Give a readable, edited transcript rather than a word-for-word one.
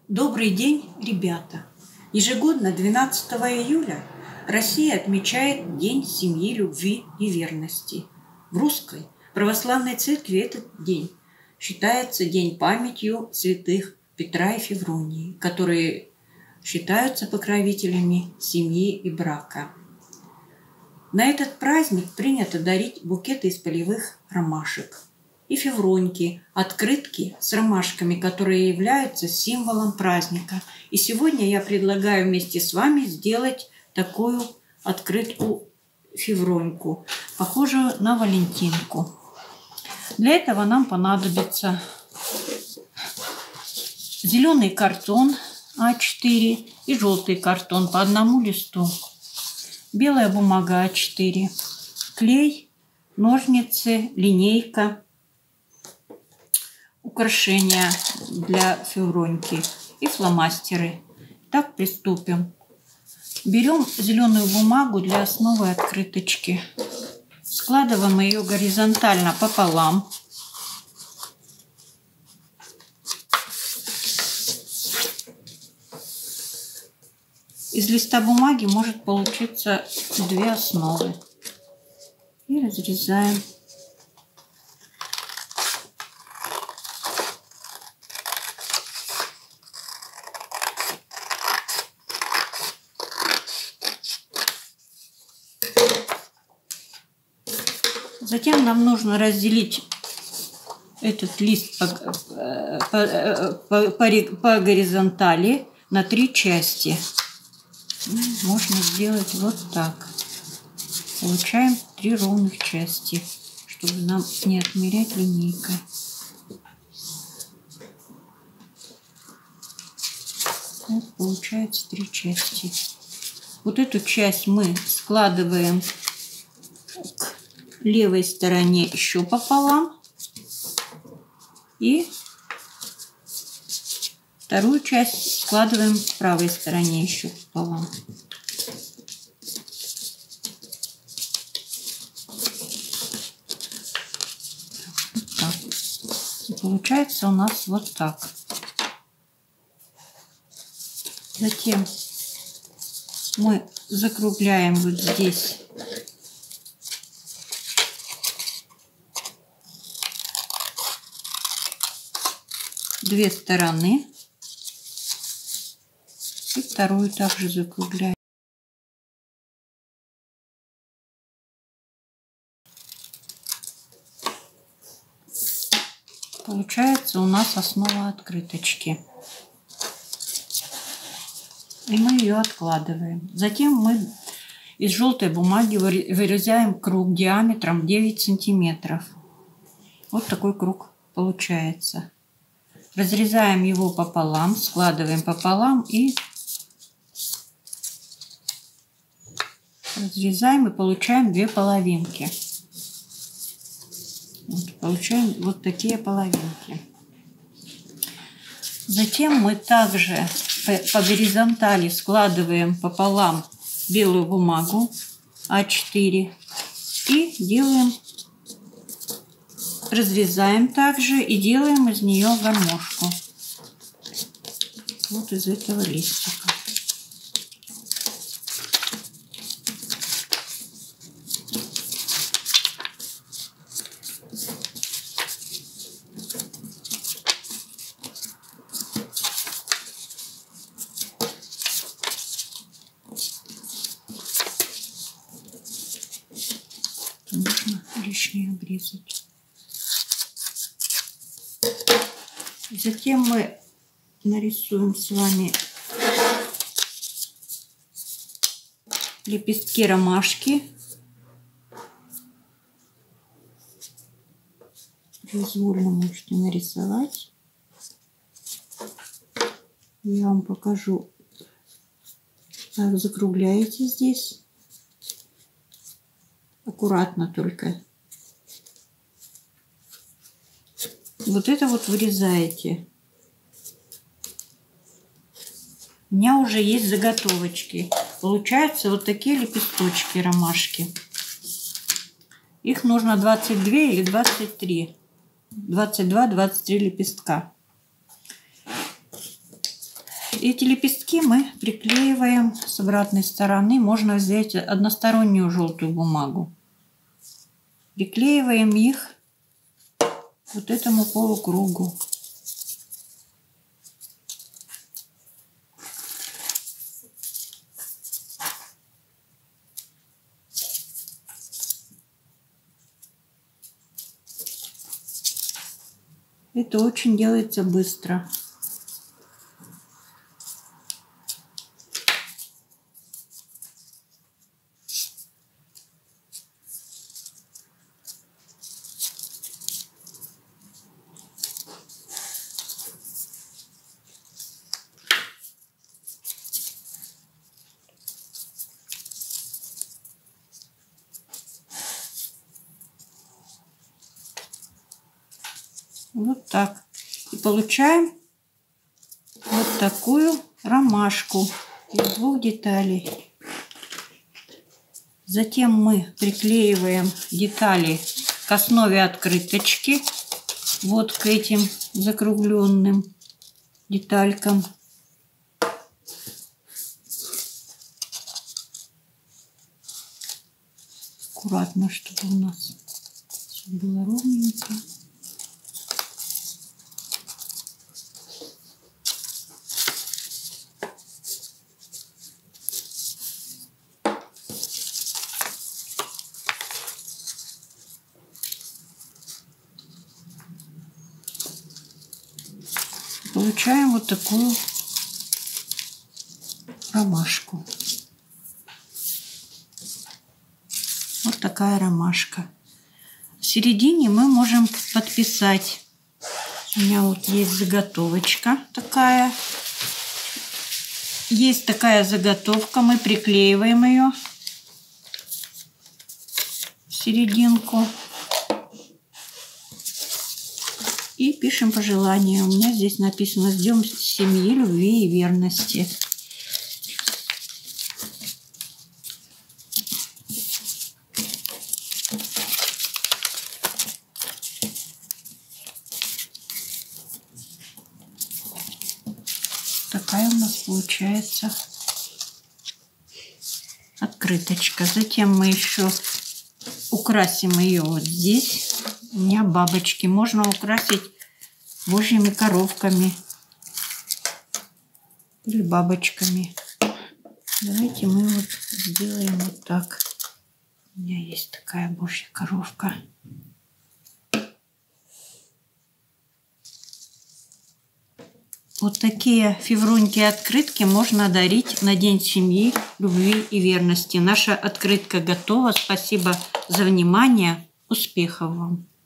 Добрый день, ребята! Ежегодно 12 июля Россия отмечает День семьи, любви и верности. В Русской Православной Церкви этот день считается день памятью святых Петра и Февронии, которые считаются покровителями семьи и брака. На этот праздник принято дарить букеты из полевых ромашек и февроньки, открытки с ромашками, которые являются символом праздника. И сегодня я предлагаю вместе с вами сделать такую открытку-февроньку, похожую на валентинку. Для этого нам понадобится зеленый картон А4 и желтый картон по одному листу, белая бумага А4, клей, ножницы, линейка, украшения для февроньки и фломастеры. Так, приступим. Берем зеленую бумагу для основы открыточки. Складываем ее горизонтально пополам. Из листа бумаги может получиться две основы. И разрезаем. Затем нам нужно разделить этот лист по горизонтали на 3 части. Можно сделать вот так. Получаем 3 ровных части, чтобы нам не отмерять линейкой. Вот получается 3 части. Вот эту часть мы складываем к левой стороне еще пополам. И вторую часть складываем к правой стороне еще пополам. Вот так. И получается у нас вот так. Затем мы закругляем вот здесь две стороны и вторую также закругляем. Получается у нас основа открыточки. И мы ее откладываем. Затем мы из желтой бумаги вырезаем круг диаметром 9 сантиметров. Вот такой круг получается. Разрезаем его пополам, складываем пополам и разрезаем и получаем 2 половинки. Вот, получаем вот такие половинки. Затем мы также по горизонтали складываем пополам белую бумагу А4 и делаем, разрезаем также и делаем из нее гармошку. Вот из этого листика. Нужно лишнее обрезать. Затем мы нарисуем с вами лепестки ромашки. Произвольно можете нарисовать. Я вам покажу, как закругляете здесь. Аккуратно только. Вот это вот вырезаете. У меня уже есть заготовочки. Получаются вот такие лепесточки ромашки. Их нужно 22 или 23. 22-23 лепестка. Эти лепестки мы приклеиваем с обратной стороны. Можно взять одностороннюю желтую бумагу. Приклеиваем их вот этому полукругу. Это очень делается быстро. Вот так. И получаем вот такую ромашку из двух деталей. Затем мы приклеиваем детали к основе открыточки. Вот к этим закругленным деталькам. Аккуратно, чтобы у нас все было ровненько. Получаем вот такую ромашку. Вот такая ромашка. В середине мы можем подписать. У меня вот есть заготовочка такая. Есть такая заготовка. Мы приклеиваем ее в серединку. И пишем пожелания. У меня здесь написано: с днем семьи, любви и верности. Такая у нас получается открыточка. Затем мы еще украсим ее вот здесь. У меня бабочки. Можно украсить божьими коровками или бабочками. Давайте мы вот сделаем вот так. У меня есть такая божья коровка. Вот такие февруньки открытки можно дарить на День семьи, любви и верности. Наша открытка готова. Спасибо за внимание. Успехов вам!